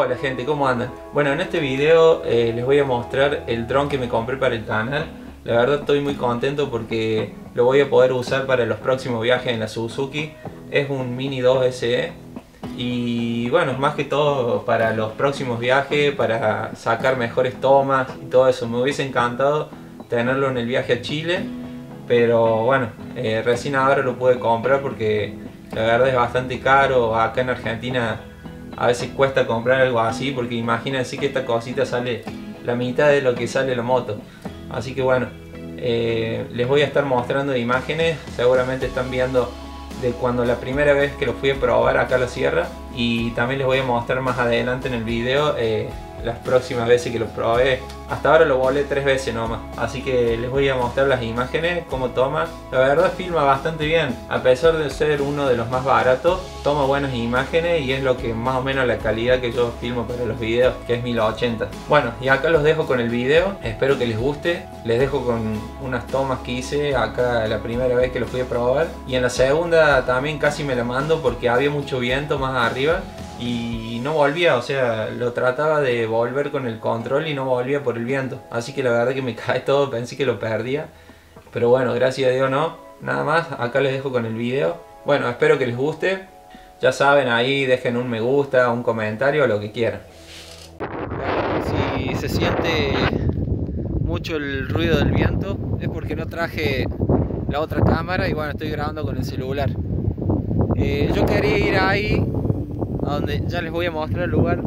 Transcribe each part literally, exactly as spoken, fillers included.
Hola gente, ¿cómo andan? Bueno, en este video eh, les voy a mostrar el dron que me compré para el canal. La verdad estoy muy contento porque lo voy a poder usar para los próximos viajes en la Suzuki. Es un Mini dos S E y bueno, más que todo para los próximos viajes, para sacar mejores tomas y todo eso. Me hubiese encantado tenerlo en el viaje a Chile, pero bueno, eh, recién ahora lo pude comprar porque la verdad es bastante caro. Acá en Argentina a veces cuesta comprar algo así, porque imagínense que esta cosita sale la mitad de lo que sale la moto. Así que bueno, eh, les voy a estar mostrando imágenes. Seguramente están viendo de cuando la primera vez que lo fui a probar acá a la sierra, y también les voy a mostrar más adelante en el video eh, las próximas veces que lo probé. Hasta ahora lo volé tres veces nomás, así que les voy a mostrar las imágenes, cómo toma. La verdad filma bastante bien, a pesar de ser uno de los más baratos, toma buenas imágenes y es lo que más o menos la calidad que yo filmo para los videos, que es mil ochenta. Bueno, y acá los dejo con el video, espero que les guste. Les dejo con unas tomas que hice acá la primera vez que lo fui a probar, y en la segunda también casi me la mando porque había mucho viento más arriba y no volvía, o sea, lo trataba de volver con el control y no volvía por el viento, así que la verdad que me cae todo, pensé que lo perdía, pero bueno, gracias a Dios no. Nada más, acá les dejo con el video. Bueno, espero que les guste, ya saben, ahí dejen un me gusta, un comentario, lo que quieran. Si se siente mucho el ruido del viento es porque no traje la otra cámara y bueno, estoy grabando con el celular. eh, yo quería ir ahí a donde ya les voy a mostrar el lugar.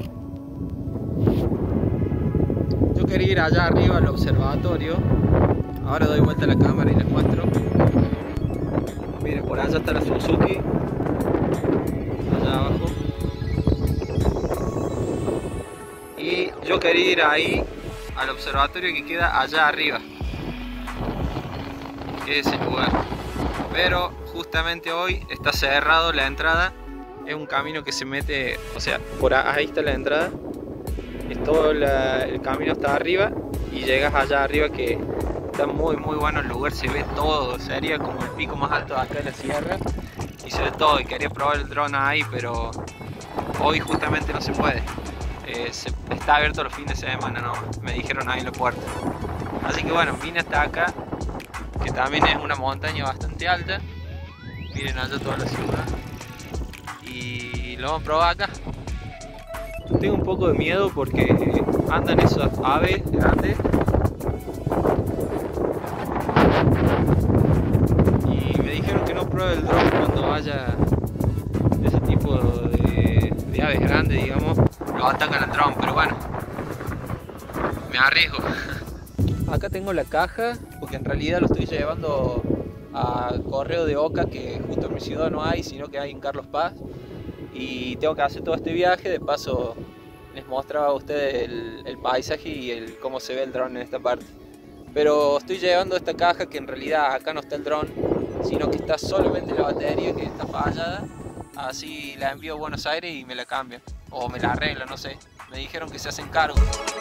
Yo quería ir allá arriba al observatorio. Ahora doy vuelta a la cámara y les muestro. Miren, por allá está la Suzuki, allá abajo. Y yo quería ir ahí al observatorio que queda allá arriba, que es ese lugar, pero justamente hoy está cerrado la entrada. Es un camino que se mete, o sea, por ahí está la entrada, es todo la, el camino está arriba y llegas allá arriba, que está muy muy bueno el lugar, se ve todo, sería como el pico más alto de acá de la sierra y se ve todo. Y quería probar el dron ahí, pero hoy justamente no se puede, eh, se, está abierto los fines de semana, no, me dijeron ahí en la puerta. Así que bueno, vine hasta acá, que también es una montaña bastante alta. Miren allá toda la ciudad y lo vamos a probar acá. Tengo un poco de miedo porque andan esas aves grandes y me dijeron que no pruebe el dron cuando haya ese tipo de, de aves grandes, digamos, lo atacan al dron, pero bueno, me arriesgo. Acá tengo la caja porque en realidad lo estoy llevando a Correo de Oca, que justo en mi ciudad no hay, sino que hay en Carlos Paz, y tengo que hacer todo este viaje. De paso les mostraba a ustedes el, el paisaje y el, cómo se ve el dron en esta parte. Pero estoy llevando esta caja que en realidad acá no está el dron, sino que está solamente la batería, que está fallada. Así la envío a Buenos Aires y me la cambian, o me la arreglan, no sé. Me dijeron que se hacen cargo.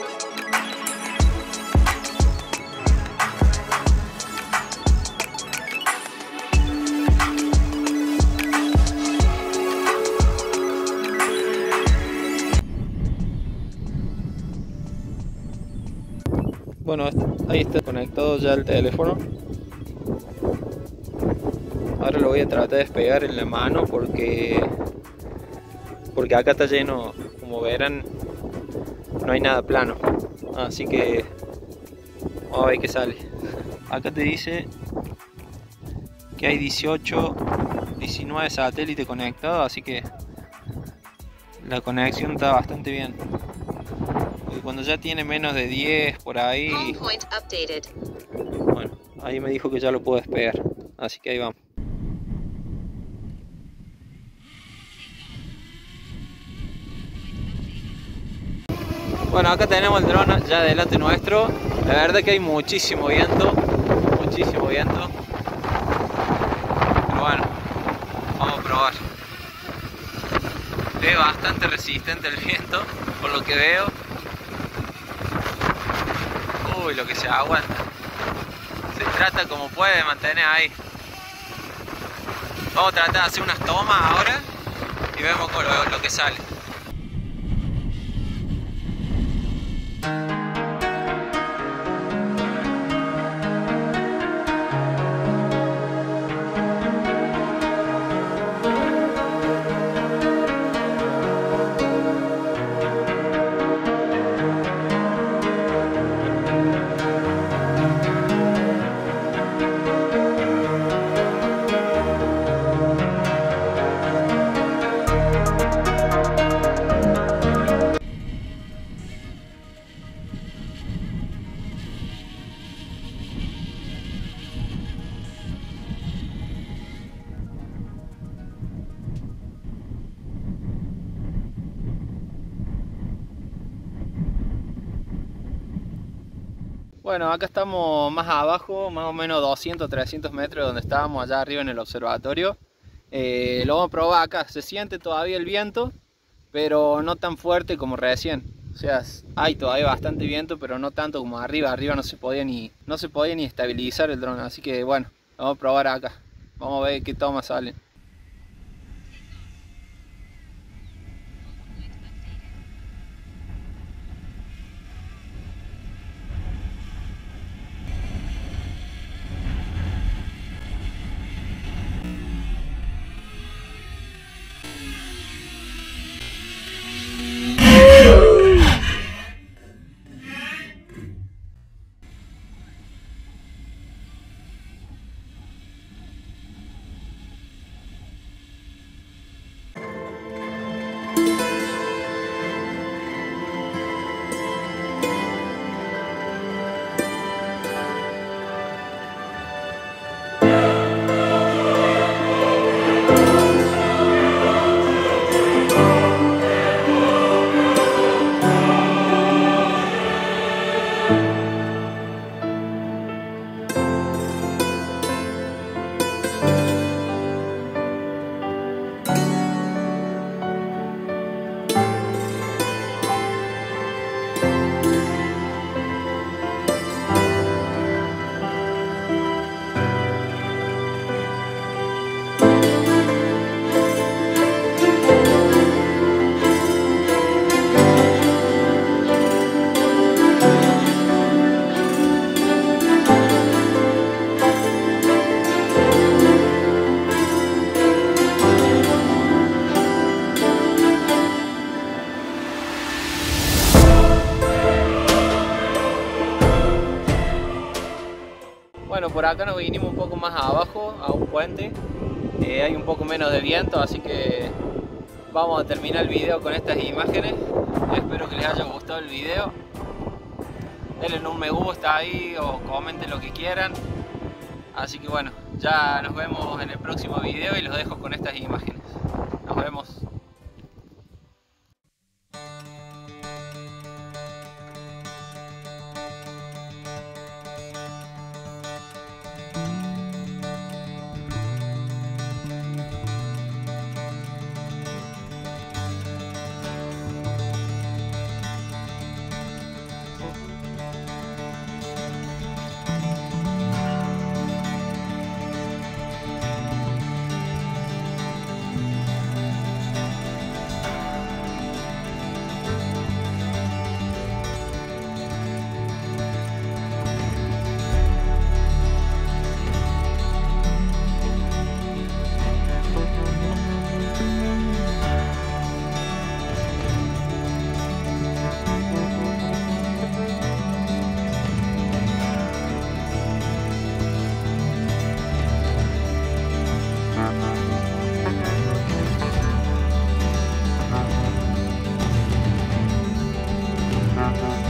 Bueno, ahí está conectado ya el teléfono. Ahora lo voy a tratar de despegar en la mano porque porque acá está lleno, como verán, no hay nada plano. Así que vamos a ver qué sale. Acá te dice que hay dieciocho, diecinueve satélites conectados, así que la conexión está bastante bien. Cuando ya tiene menos de diez por ahí, bueno, ahí me dijo que ya lo puedo despegar, así que ahí vamos. Bueno, acá tenemos el dron ya delante nuestro. La verdad que hay muchísimo viento, muchísimo viento, pero bueno, vamos a probar. Es bastante resistente el viento, por lo que veo. Uy, lo que se aguanta. Se trata como puede de mantener ahí. Vamos a tratar de hacer unas tomas ahora y vemos con lo, lo que sale. Bueno, acá estamos más abajo, más o menos doscientos, trescientos metros de donde estábamos allá arriba en el observatorio. Eh, lo vamos a probar acá, se siente todavía el viento, pero no tan fuerte como recién. O sea, hay todavía bastante viento, pero no tanto como arriba. Arriba no se podía ni, no se podía ni estabilizar el dron, así que bueno, lo vamos a probar acá. Vamos a ver qué tomas salen. Bueno, por acá nos vinimos un poco más abajo, a un puente. Eh, hay un poco menos de viento, así que vamos a terminar el video con estas imágenes. Espero que les haya gustado el video. Denle un me gusta ahí o comenten lo que quieran. Así que bueno, ya nos vemos en el próximo video y los dejo con estas imágenes. Nos vemos. Thank you.